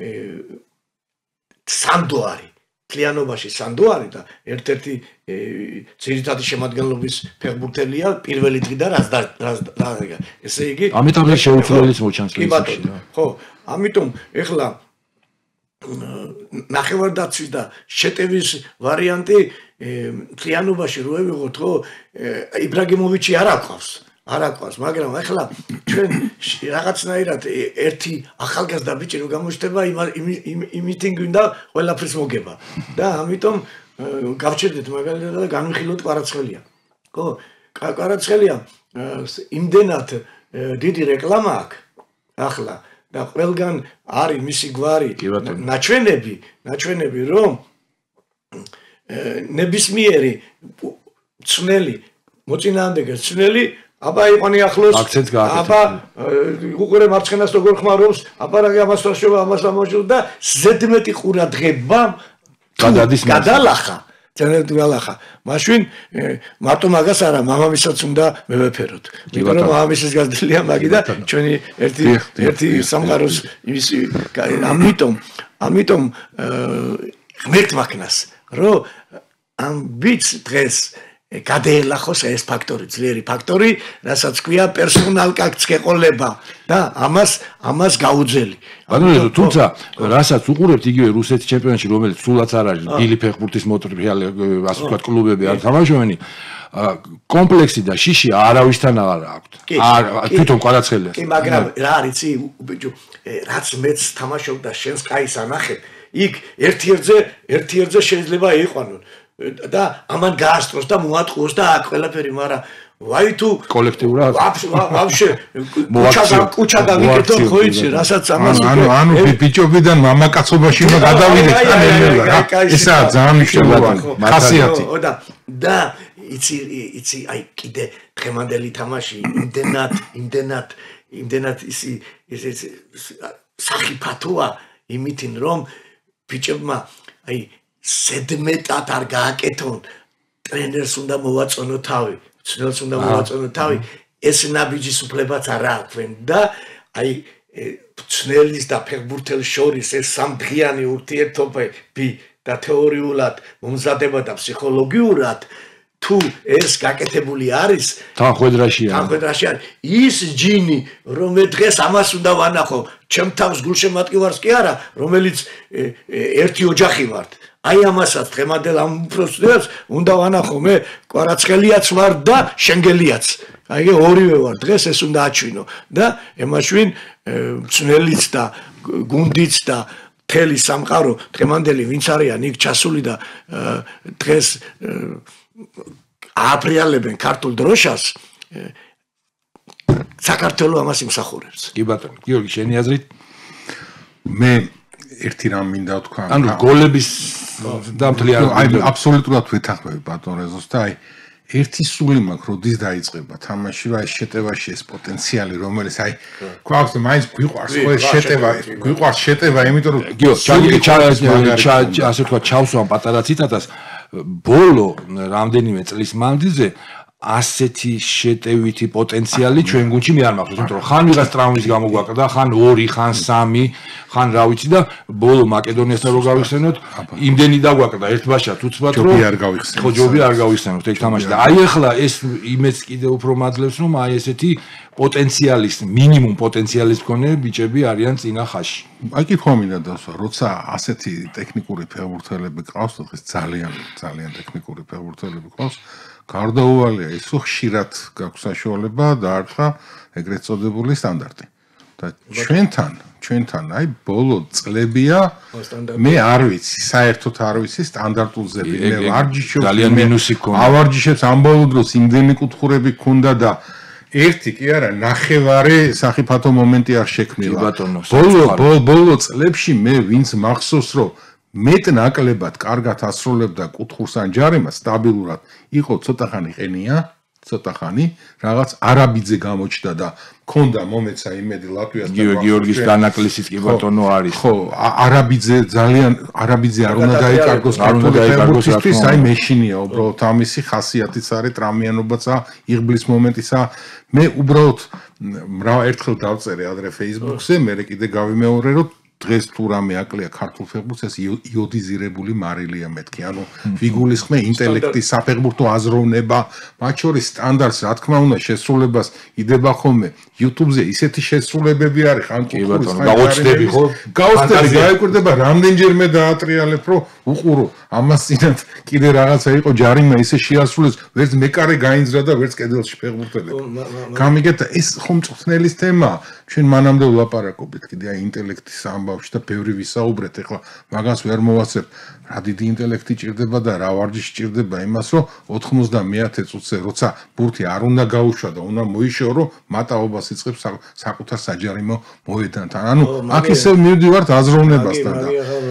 სანდო არის და ერთ-ერთი ძირითადი შემადგენლობის ფეხბურთელია პირველი დღიდან რაც ესე იგი ამიტომ შეუცვლელიც მოჩანს კი ბატონო ხო ამიტომ ეხლა ნახევარდაცვის და შეტევის ვარიანტი მთლიანობაში რო ვიღოთ ხო იბრაგიმოვიჩი არ აკვავს, მაგრამ ახლა ჩვენ რაღაცნაირად ერთი ახალგაზრდა ბიჭი რო გამოჩნდება, იმითი გვინდა ყველაფერს მოგება. და ამიტომ გავჩერდეთ მაგალითად და განვიხილოთ კვარაცხელია. ხო, კვარაცხელია იმდენად დიდი რეკლამა აქვს ახლა და ყველგან არის მისი გვარი ნაჩვენები რომ ნებისმიერი ცნელი მოწინააღმდეგე ცნელი აბა იყონი ახლოს აბა უყურე მარცხენას როგორ ხმარობს აბა რა ამას ვაშობა ამას ამოჟუ და ზედმეტი ყურადღება გადალახა მაშინ მარტო მაგას არა მამამისაც უნდა მევეფეროთ იმიტომ რომ მამამისის გაზრდილია მაგი და ჩვენი ერთი სამყაროს იმისი ამიტომ ღმერთ მაქნას რომ ამ ბიჭს დღეს გადაელახოს ეს ფაქტორი, ძლიერი ფაქტორი, რასაც ქვია პერსონალ კაცკეყოლება და ამას გაუძელი. ანუ თუმცა რასაც უყურებთ იგივე რუსეთის ჩემპიონატში, რომელიც სულაც არ არის დილი ფეხბურთის მოტრფიალი, ასე ვთქვათ, კლუბები არ თამაშობენ, კომპლექსი და შიში არავისთან არ აქვს. თვითონ კვარაცხელია. კი, მაგრამ რა არის, ბიჭო, რაც მეც თამაშობ და შენს კაის ანახებ, იქ ერთ-ერთზე შეიძლება იყვანონ. და ამან გაასწროს და მოატყუოს და აქ ყველაფერი, მაგრამ ვაი თუ კოლექტიურად ვაფშე კუჩა გავიკეთო ხო იცი რასაც ამას ანუ ბიჭობიდან მამაკაცობაში უნდა გადავიდეთ ესაა ძალიან მნიშვნელოვანი ხასიათი და იცი აი კიდე დღევანდელი თამაში იმდენად ისი სახიფათოა იმითინ რომ ბიჭებმა აი ზედმეტად არ გააკეთონ ტრენერს უნდა მოვაწონო თავი ცნელს უნდა მოვაწონო თავი ეს ნაბიჯის უფლებაც არ აქვენ და აი ცნელის და ფეხბურთელის შორის ეს სამდღიანი ურთიერთობები და თეორიულად მომზადება და ფსიქოლოგიურად თუ ეს გაკეთებული არის თანხმედრაშია ის ჯინი რომ მე დღეს ამას უნდა ვანახო ჩემ თავს გულშემატკივარს კი არა რომელიც ერთი ოჯახი ვართ აი ამასაც დღემდე ამ უბრალოდ უნდა ვანახო მე კვარაცხელიაც ვარ და შენგელიაც აი ორივე ვარ დღეს ეს უნდა აჩვინო და ემაშვინ მწნელიც და გუნდიც და მთელი სამყარო დღემანდელი ვინც არიან იქ ჩასული და დღეს ააფრიალებენ ქართულ დროშას საქართველოს ამას იმსახურებს. კი ბატონო, გიორგი, შენი აზრით? მე ერთი რამ მინდა ვთქვა. ანუ გოლების დამთლიანი. აი, აბსოლუტურად ვეთანხმები ბატონ რეზოს და აი ერთი სული მაქვს, როდის დაიწყება თამაში, აი შეტევაში ეს პოტენციალი, რომელიც აი გვაქვს და მაინც გვიყვარს ხო ეს შეტევა, გვიყვარს შეტევა, იმიტომ რომ გიორგი, ასე თქვა, ჩავსვამ პატარა ციტატას, ბოლო რამდენიმე წლის მანძილზე ასეთი შეტევითი პოტენციალი ჩვენ გუნდში მე არ მაქვს, იმიტომ რომ ხან ვიღაც ტრავმის გამო გვაყდა, ხან 2, ხან 3, ხან რა ვიცი და ბოლო მაკედონიასთან რო გავიხსენოთ, იმდენი დაგვაყდა ერთბაშად უცბად რომ ჯობი არ გავიხსენოთ. ხო, ჯობი არ გავიხსენოთ ეგ თამაში და აი ახლა ეს იმეც კიდე უფრო მაძლევს რომ აი ესეთი პოტენციალის, მინიმუმ პოტენციალის მქონე ბიჭები არიან წინა ხაზში. აი კითხვა მინდა დასვა, როცა ასეთი ტექნიკური ფეხბურთელები ყავს, დღეს ძალიან ტექნიკური ფეხბურთელები ყავს. გარდაუვალია ის რომ ხშირად გაქვს საშუალება დაარტყა ეგრეთ წოდებული სტანდარტი. და ჩვენთან აი ბოლო წლებია მე არ ვიცი, საერთოდ არ ვიცი სტანდარტულზები. მე ვარჯიშობ ძალიან მინუსი ქონდა. ავარჯიშებს ამ ბოლო დროს იმდენი კუთხურები ქონდა და ერთი კი არა, ნახევარი საფათო მომენტი არ შექმნილა. ბოლო წლებში მე ვინც მახსოვს რომ მეტ ნაკლებად კარგად ასრულებდა კუთხურს ან ჯარიმას სტაბილურად იყო ცოტა ხანი ყენია, ცოტა ხანი რაღაც არაბიძე გამოჩნდა და მქონდა მომეცა იმედი ლატვიას და გიორგის განაკლისიც კი ბატონო არის. ხო, არაბიძე არ უნდა დაიკარგოს ქართული ფეხბურთისთვის, აი მეშინია უბრალოდ ამისი ხასიათიც არის, ტრამიანობაცა, იღბლის მომენტისა. მე უბრალოდ ერთხელ დავწერე ადრე Facebook-ზე, მე კიდე გავიმეორე რომ დღეს თუ რამე აკლია ქართულ ფეხბურთს ეს იოდიზირებული მარილია მეთქი ანუ ვიგულისხმე ინტელექტი საფეხბურთო აზროვნება მათ შორის სტანდარტს რა თქმა უნდა შესრულებას იდება ხოლმე YouTube-ზე ისეთი შესრულებები არის ხან კუთხურის ხან გაუჩნდები ხო გაუჩნდები გაიკვირდება რამდენჯერმე დაატრიალებ რომ უყურო ამას წინათ კიდე რაღაცა იყო ჯარიმა ისე შეასრულეს ვერც მეკარე გაინძრა და ვერც კედელში ფეხბურთელები გამიგეთ ეს ხომ მწვრთნელის თემაა ჩვენ მანამდე ვლაპარაკობთ კიდე აი ინტელექტის ამბავში და ბევრი ვისაუბრეთ ეხლა მაგას ვერ მოვასწრებ რა დიდი ინტელექტი ჭირდება და რა ვარჯიში ჭირდება იმას რომ 90-მე წუთზე როცა ბურთი არ უნდა გაუშვა და უნდა მოიშორო რომ მატაობას იწყებს საკუთარ საჯარიმო მოედანთან ანუ აქ ისევ მივდივართ აზროვნებასთან და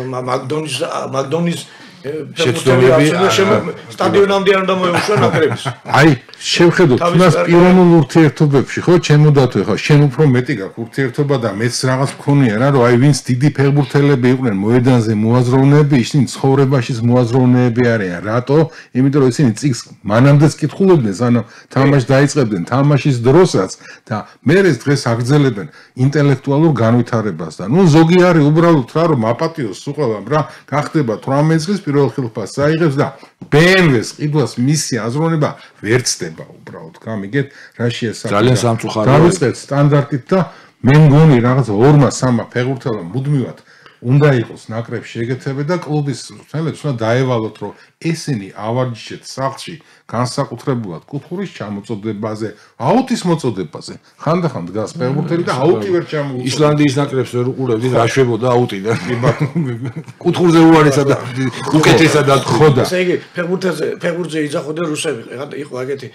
მაგდონის შეცდომები სტადიონამდე არ უნდა მოეუშვა ნაკრების. აი, შევხედოთ, თუნდაც პიროვნულ ურთიერთობებში, ხო, ჩემოდათვე ხა, შენ უფრო მეტი გაქვს ურთიერთობა და მეც რაღაც მქონია რა, რომ აი ვინც დიდი ფეხბურთელები იყვნენ მოედანზე მოაზროვნეები, ისინი ცხოვრებაშიც მოაზროვნეები არიან. რატო? იმიტომ რომ ისინი წიგს მანამდეც კითხულობდნენ, ანუ თამაში დაიწყებდნენ თამაშის დროსაც და მერე დღეს აგრძელებენ ინტელექტუალურ განვითარებას და ნუ ზოგი არის უბრალოდ რა, რომ აპატიოს უყევამ რა, გახდება 18 წლის პირველ ხილფას აიღებს და BMW-ს ყიდვას მისი აზროვნება ვერ ცდება უბრალოდ. გამიგეთ, რა შეესაბამება. ძალიან სამწუხაროა. დავიწყეთ სტანდარტით და მე მგონი რაღაც 2-3 ფეხბურთელმა მუდმივად უნდა იყოს ნაკრებში ეგეთები და კლუბის მწვრთნელებს უნდა დაევალოთ, რომ ესენი ავარჯიშეთ სახლში განსაკუთრებულად კუთხურის ჩამოწოდებაზე, აუტის მოწოდებაზე. ხანდახან დგას ფეხბურთელი და აუტი ვერ ჩამოუწოდა. ისლანდიის ნაკრებს ვერ უყურებდით, რა შვებოდა აუტიდან. კუთხურზე უარესად და უკეთესად ათხოვდა. ესე იგი, ფეხბურთზე იძახოდნენ რუსები. იყო აგეთი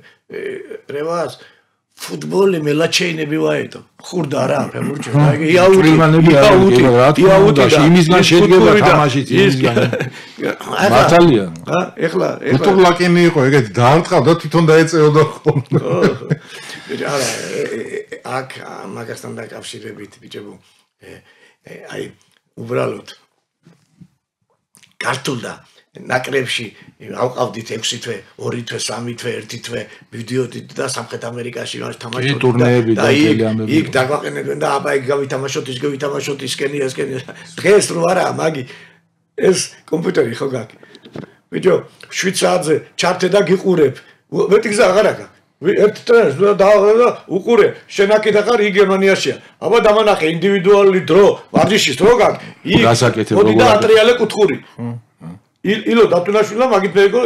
რევას ფუტბოლი მელაჩეინები ვაედო. ხურდა რა ფეხბურთში. იაუტი და იმისგან შედგება თამაშიც იმისგან. მართალია. ეხლა უტურლაკინი იყო ეგეთი დაარტყავდა თვითონ დაეწეოდა ხოლმე. არა აქ მაგასთან დაკავშირებით ბიჭებო აი უბრალოდ ქართულ და ნაკრებში ავყავდით 6 თვე, 2 თვე, 3 თვე, 1 თვე მივდიოდით და სამხრეთ ამერიკაში თამაშობდით ტურნეები და თელეამები. იქ დაგვაყენებდნენ და აბა იქ გავითამაშოთ, ის გავითამაშოთ, ისკენია. დღეს რო არა, მაგი ეს კომპიუტერი ხო გაქვს. ბიჭო, 7 საათზე ჩართე და გიყურებ. მეტი გზა აღარ აქვს. ერთ ტრენერს და უყურე, შენ აქედან ხარ, იქ გერმანიაშია. აბა დამანახე ინდივიდუალური დრო, ვარჯიშის დრო გაქვს. იქ მოდი და ატრიალე კუთხური. ილო დათუნაშვილა მაგით მეკო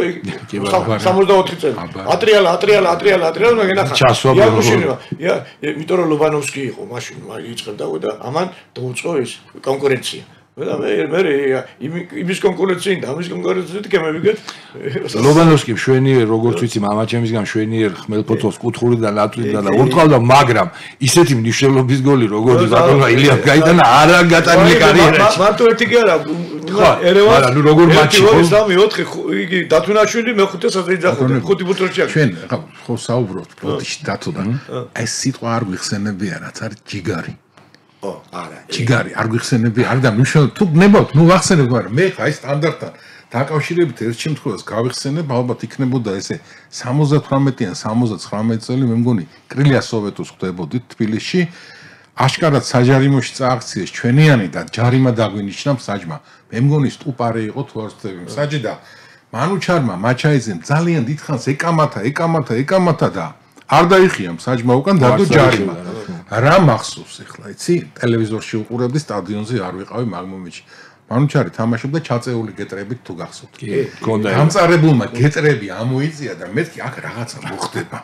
64 წელი. ატრიალა ნაგენახა. იაკუშინია. იმიტომ რომ ლობანოვსკი იყო მაშინ იწყებდა და ამან დაუწყო ეს კონკურენცია. და მე იმის კონკურენციით და ამის კონკურენციით კემევიგეთ. ლობანოვსკი მშვენიერ როგორც ვიცი მამაჩემისგან მშვენიერ ხმელფოთოს კუთხურიდან ლატვიდან და ურტყავდა მაგრამ ისეთი მნიშვნელობის გოლი როგორც ბატონმა ილიამ გაიტანა არა გატანილი კარიერაში. მარტო ერთი კი არა ერევანს ნუ როგორ მატჩი ხო 3 4 იგი დათუნაშვილი მეხუთე საძიძა ხუთი ბუთროში აქვს. ჩვენ ხო საუბრობთ ბოდიში დათოდან ეს სიტყვა არ გვიხსენებია რაც არის ჯიგარი. არა ჯიგარი არ გვიხსენებია არ და მნიშვნელოვანი თუ ნებავთ ნუ ვახსენებთ მაგრამ მე ხა ეს სტანდარტთან დაკავშირებით ერთ შემთხვევას გავიხსენებ ალბათ იქნებოდა ესე 78-ან 79 წელი მე მგონი კრილია სოვეტოს ხვდებოდით თბილისში აშკარად საჯარიმოში წააქციეს ჩვენიანი და ჯარიმა დაგვინიშნა საჯმა მე მგონი სტუპარი იყო თუ არ ვცდები საჯი და მანუჩარმა მაჩაიძემ ძალიან დიდხანს ეკამათა და არ დაიხია საჯმა უკან დადო ჯარიმა რა მახსოვს ახლა იცი ტელევიზორში უყურებდი სტადიონზე არ ვიყავი მაგ მომენტში მანუჩარი თამაშობდა ჩაწეული გეტრებით თუ გახსოვთ კი გონდა გამწარებულმა გეტრები ამოიწია და მეთქი აქ რაღაცა მოხდება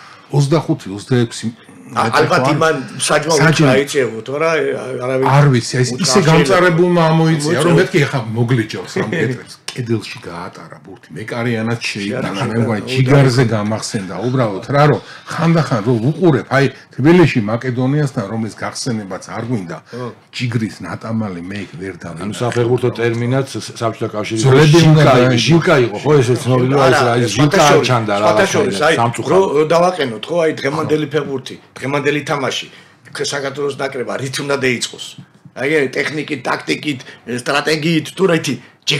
25-26 ალბათ იმან საჯმა უჩაიწევო თორა არავინ არ ვიცი ისე გამწარებულმა ამოიწია რომ მეთქი ახლა მოგლიჯავს ამ გეტრებს კედელში გაატარა ბურთი მეკარიანად შეიტანა მე მგონი ჯიგარზე გამახსენდა უბრალოდ რა რომ ხანდახან რომ უყურებ აი თბილისში მაკედონიასთან რომლის გახსენებაც არ გვინდა ჯიგრის ნატამალი მე იქ ვერ დავი ანუ საფეხბურთო ტერმინაც საბჭოთა კავშირის ჟილკა იყო ხო ესე ცნობილი რა ეს ჟილკა ჩანდა რა სამწუხაროდ რო დავაყენოთ ხო აი დღევანდელი ფეხბურთი დღევანდელი თამაში საქართველოს ნაკრება რით უნდა დაიწყოს აი ტექნიკით ტაქტიკით სტრატეგიით თუ რაითი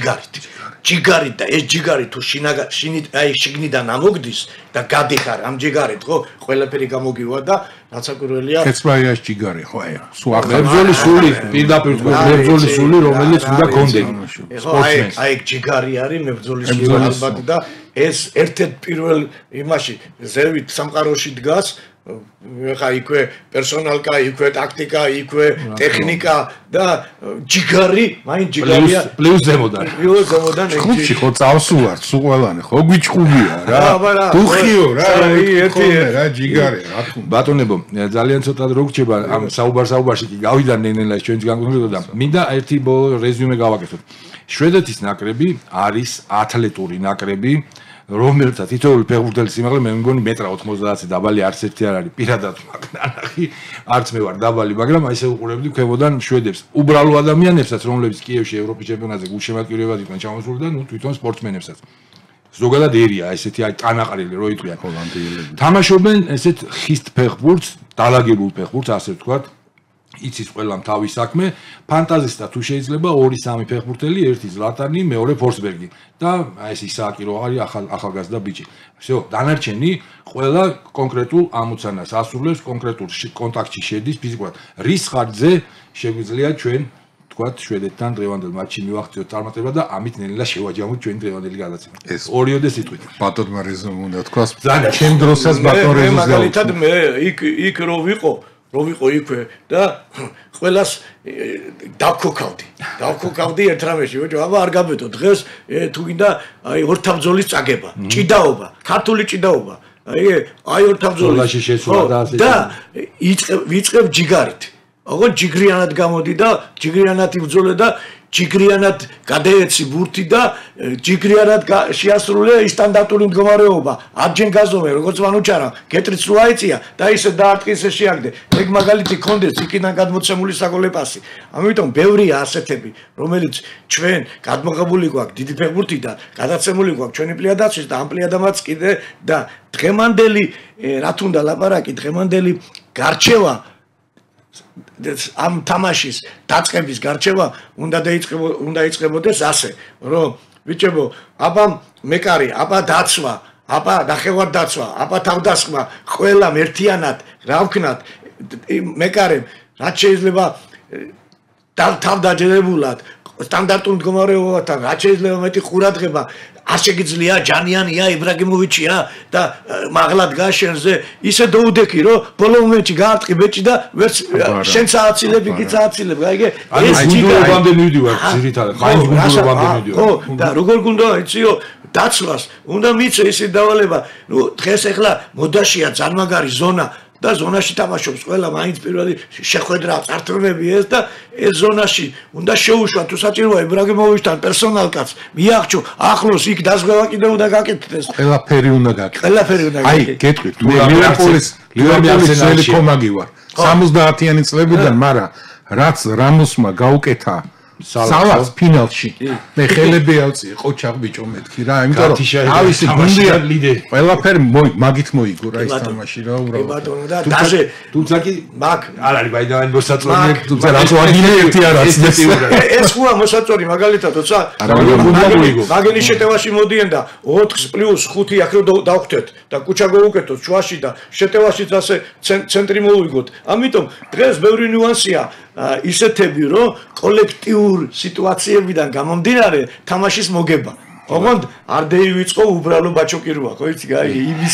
ჯიგარით და ეს ჯიგარი თუ აი შიგნიდან ამოგდის და გადიხარ ამ ჯიგარით ხო ყველაფერი გამოგივა და რაცაკურველია ეცბაიას ჯიგარი ხო აი სულ მებრძოლის სული პირდაპირ თქვენ მებრძოლის სული რომელიც უნდა გონდენი აი ჯიგარი არის მებრძოლის სული ალბათ და ეს ერთ-ერთ პირველ იმაში ზევით სამყაროში დგას ხა იქვე პერსონალკა, იქვე ტაქტიკა, იქვე ტექნიკა და ჯიგარი, მაინ ჯიგარია. პლუს ზემოდან. პლუს ზემოდან. ხუთში ხო წავსულართ, სულ ყველანი ხო გვიჭყუბია რა. დუხიო რა, ერთი რა ჯიგარი რა თქმა უნდა. ბატონებო, ძალიან ცოტა დრო გრჩება ამ საუბარში კი გავიდა ნენელა ჩვენს განკუთვნილება და მინდა ერთი ბოლო რეზიუმე გავაკეთოთ. შვედეთის ნაკრები არის ათლეტური ნაკრები. რომელთა თითოეული ფეხბურთელის სიმაღლე მე მგონი მეტრა 90 დაბალი არც ერთი არ არის პირადად მაგნანახი არც მე ვარ დაბალი მაგრამ აი ესე უყურებდი ქვემოდან შვედებს უბრალო ადამიანებსაც რომლებიც კიევში ევროპის ჩემპიონატზე გულშემატკივრებად იყვნენ ჩამოსული და ნუ თვითონ სპორტსმენებსაც ზოგადად ერია ესეთი აი ტანაყრილი რო იტყვიან ჰოლანდიელები თამაშობენ ესეთ ხისტ ფეხბურთს დალაგებულ ფეხბურთს ასე ვთქვათ იცის ყველამ თავის საქმე ფანტაზისტა თუ შეიძლება 2-3 ფეხბურთელი ერთი ზლატანი მეორე ფორსბერგი და აი ეს ისააკი რო არის ახალგაზრდა ბიჭი всё დანარჩენი ყველა კონკრეტულ ამოცანას ასრულებს კონკრეტულ კონტაქტში შედის ფიზიკურად რის ხარჯზე შეგვიძლია ჩვენ თქვათ შვედეთთან დღევანდელ მატჩში მივახციოთ წარმატება და ამით ნელა შევაჯამოთ ჩვენ დღევანდელი გადაცემა ეს ორიოდე სიტყვით ბატონმა რეზუმ უნდა თქვას ჩემ დროსაც ბატონ რეზუმს მაგალითად მე იქ რო ვიყო იქვე და ყველას დავქოკავდი ერთ რამეში ბიჭო აბა არ გაბედო დღეს თუ გინდა აი ორთაბძოლის წაგება ჭიდაობა ქართული ჭიდაობა აი ორთაბძოლის და ვიწყებ ჯიგარით ოღონდ ჯიგრიანად გამოდი და ჯიგრიანად იბრძოლე და ჯიგრიანად გადაეცი ბურთი და ჯიგრიანად შეასრულე სტანდარტული მდგომარეობა ადჯენ გაზომე როგორც მანუჩარა გეტრიც რო აიწია და ისე დაარტყის შეაგდე ეგ მაგალითი კონდეს იქიდან გადმოცემული საგოლე პასი ამიტომ ბევრია ასეთები რომელიც ჩვენ გადმოღებული გვაქვს დიდი ფეხბურთიდან გადაცემული გვაქვს ჩვენი პლიადაცვის და ამ პლიადამაც კიდე და დღემანდელი რა თუნდა ლაპარაკი დღემანდელი გარჩევა ამ თამაშის დაწყების გარჩევა უნდა იწყებოდეს ასე რომ ბიჭებო აბა მეკარი აბა დაცვა აბა ნახევარ დაცვა აბა თავდასხმა ყველამ ერთიანად რა ვქნათ მეკარემ რაც შეიძლება თავდაჯერებულად სტანდარტულ მდგომარეობათან რაც შეიძლება მეტი ყურადღება არ შეგიძლია ჯანიანია იბრაგიმოვიჩია და მაღლად გაშენზე ისე დაუდექი რომ ბოლო მომენტში გაარტყი ბეჭი და ვერც შენც ააცილებ იქიც ააცილებ გაიგე ეს გუნდობამდე მივდივარ ძირითადად მაინც გუნდობამდე მივდივარ ხო და როგორ გუნდა იციო დაცლას უნდა მიცე ისე დავალება ნუ დღეს ახლა მოდაშია ძალმაგარი ზონა და ზონაში თამაშობს ყველა მაინც პირველი შეხვედრა წარტრები ეს და ეს ზონაში უნდა შეუშვა თუ საჭიროა იბრაგიმოვიჩთან პერსონალკაც მიაღწიო ახლოს იქ დაზღვევა კიდევ უნდა გაკეთდეს ყველაფერი უნდა გაკეთდეს ყველაფერი უნდა აი გეტყვით თუ ლივერპულის ძველი კომაგი ვარ 70-იანი წლებიდან მაგრამ რაც რამოსმა გაუკეთა სალას ფინალში მე ხელები ავწიე ყოჩაღ ბიჭო მეთქი რა იმიტომ რომ ავისი გუნდია ლიდერი ყველაფერი მაგით მოიგო რა ის თამაში რა უბრალოდ ბატონო და დაზე თუმცა კი მაგ არ არის ბაიდავანი მოსაწონი თუმცა რას ვაგინე ერთი არაც ეს ხუა მოსაწონი მაგალითად თორსა მაგენი შეტევაში მოდიან და 4+5 აქ რო დავხვდეთ და კუჩა გავუკეთოთ შუაში და შეტევაშიც ასე ცენტრი მოვიგოთ ამიტომ დღეს ბევრი ნიუანსია ისეთები რომ კოლექტიურ სიტუაციებიდან გამომდინარე თამაშის მოგება ოღონდ არ დაივიწყო უბრალო ბაჩოკიროა ხო იცი აი იმის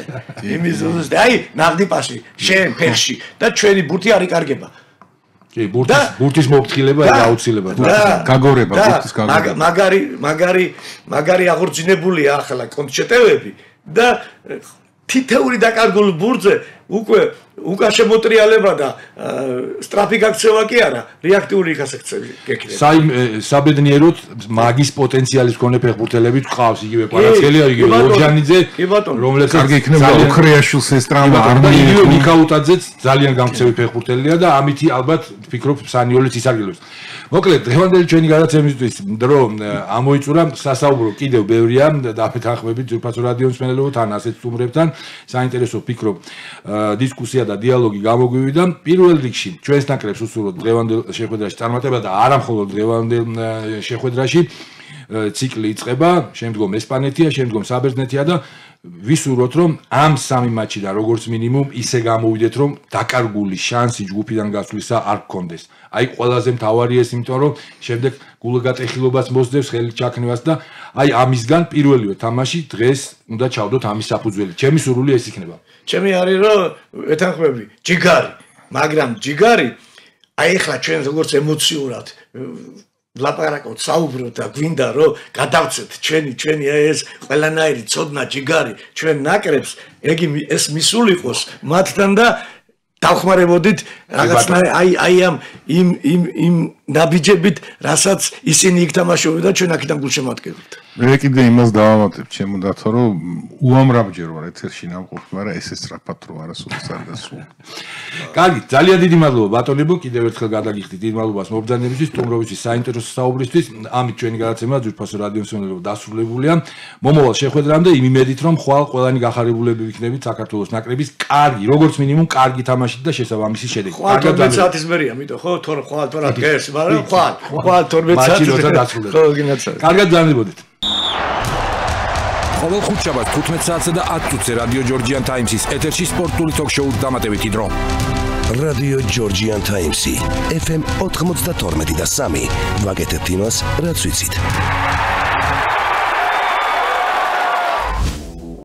ზუსტი აი ნაღდი პასი შენ ფეხში და ჩვენი ბურთი არ იკარგება კი ბურთის მოფრთხილება და აუცილებლად გაგორება ბურთის გაგორება მაგარი აღორძინებულია ახლა კონტშეტევები და თითეული დაკარგული ბურთზე უკვე უკაშე მოტრიალება და სტრაფი გაქცევა კი არა რეაქტიული გასაქცევი გექნება საბედნიეროდ მაგის პოტენციალის მქონე ფეხბურთელები გყავს იგივე კვარაცხელია იგივე ლორჯანიძე რომლებსაც კარგი იქნება ოქრიაშვილს ეს ტრაუმა არ მიიღო ნიკაუტაძეც ძალიან გამქცევი ფეხბურთელია და ამითი ალბათ ვფიქრობ სანიოლიც ისარგებლებს მოკლედ დღევანდელი ჩვენი გადაცემისთვის დრო ამოიწურა სასაუბრო კიდევ ბევრია დაფეთანხმებით ძვირფასო რადიო მსმენელებო თან ასეთ სტუმრებთან საინტერესო ვფიქრობ დისკუსია და დიალოგი გამოგვივიდა პირველ რიგში ჩვენს ნაკრებს უსურვოთ დღევანდელ შეხვედრაში წარმატება და არა მხოლოდ დღევანდელ შეხვედრაში ციკლი იწყება შემდგომ ესპანეთია შემდგომ საბერძნეთია და ვისურვოთ რომ ამ სამი მატჩიდან როგორც მინიმუმ ისე გამოვიდეთ რომ დაკარგული შანსი ჯგუფიდან გასვლისა არ გქონდეს აი ყველაზე მთავარი ეს იმიტომ რომ შემდეგ გულგატეხილობას მოსდევს ხელი ჩაქნევას და აი ამისგან პირველივე თამაში დღეს უნდა ჩავდოთ ამის საფუძველი ჩემი სურვილი ეს იქნება ჩემი არის რომ ეთანხმები ჯიგარი მაგრამ ჯიგარი აი ახლა ჩვენ როგორც ემოციურად ლაპარაკობთ საუბრობთ და გვინდა რომ გადავცეთ ჩვენი ეს ყველანაირი ცოდნა ჯიგარი ჩვენ ნაკრებს ეს მისული იყოს მათთან და დავხმარებოდით რაღაცნაირ აი იმ ნაბიჯებით რასაც ისინი იქ თამაშობენ და ჩვენ აქედან გულშემატკივრობთ მე კიდე იმას დავამატებ ჩემუდათო რომ უამრავჯერ ვარ ეთერში ნამყოფი მაგრამ ეს სწრაფად რო არასოდეს არ დასულა კარგი ძალიან დიდი მადლობა ბატონებო კიდევ ერთხელ გადაგიხდით დიდ მადლობას მობრძანებისთვის სტუმრობისთვის საინტერესო საუბრისთვის ამით ჩვენი გადაცემა ძვირფასო რადიო მსმენელებო დასრულებულია მომავალ შეხვედრამდე იმ იმედით რომ ხვალ ყველანი გახარებულები ვიქნებით საქართველოს ნაკრების კარგი როგორც მინიმუმ კარგი თამაშით და შესაბამისი შედეგით კარგად 12 საათის მერია ამიტომ ხო ხვალ თორად გეს მაგრამ ხვალ 12 საათის ხო გინაცა კარგად ძანებოდეთ ყოველ ხუთშაბათს 15 საათსა და 10 წუთზე რადიო ჯორჯიან ტაიმსის ეთერში სპორტული ток-შოუ დამატებითი დრო. რადიო ჯორჯიან ტაიმსი FM 92 და 3 ვაგეთებთ იმას, რაც ვიცით.